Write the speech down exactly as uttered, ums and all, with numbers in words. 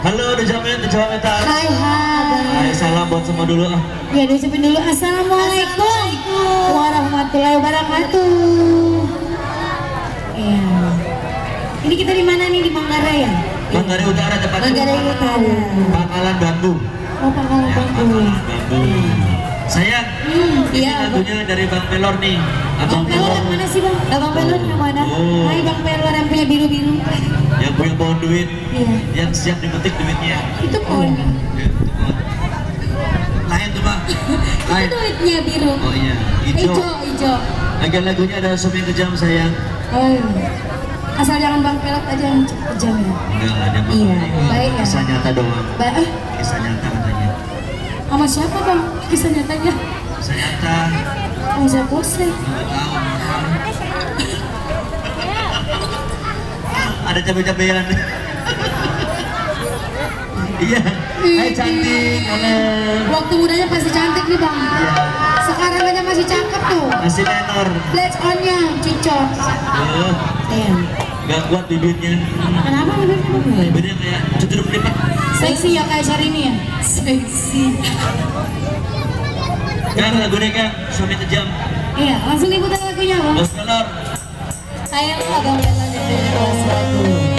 Halo, udah jamin, udah jamin tak? Hai hai. Hai, salam buat semua dulu ah. Ya diucapin dulu assalamualaikum warahmatullahi wabarakatuh. Ya. Ini kita di mana nih, di Manggarai ya? Manggarai Utara tepatnya. Manggarai Utara. Pangkalan Bambu. Oh Pangkalan Ya, Bambu. Pangkalan Bambu. Sayang, Hmm, ini iya. lagunya dari Bang Pelor nih. Bang Pelor yang mana sih bang? Bang Pelor yang mana? Oh. Hai Bang Pelor yang punya biru-biru. Yang punya pohon duit, Iya. yang siap dipetik duitnya. Itu pohon. Lain tuh bang. Itu Lain. duitnya biru. Oh iya, hijau. Hijau, hijau. Lagi lagunya ada Sumi Kejam sayang. Oh iya. Asal jangan Bang Pelor aja yang kejam ya. Enggak lah, dia Iya, mah baik ya. kisah nyata doang. Ba eh, Kisah nyata katanya. sama siapa bang? Kisah nyatanya? Kisah nyata. Sama siapa sih? Nggak tahu. Ada cabai-cabean. Iya. Hai cantik, halo. Waktu mudanya pasti cantik nih bang. Iya. Sekarang aja masih cakep tuh. Masih menor. Let's on-nya, cicot. Tuh, Iya. nggak kuat bibirnya. Kenapa bibirnya bang? Bibirnya kayak cucur lipat. Seksi ya kayak Syahrini ya? Seksi. Kan lagunya kan Sumi Kejam. Iya, langsung diputar lagunya bang. Bos Pelor. Saya agak melihat lanjut dari kelas lagu.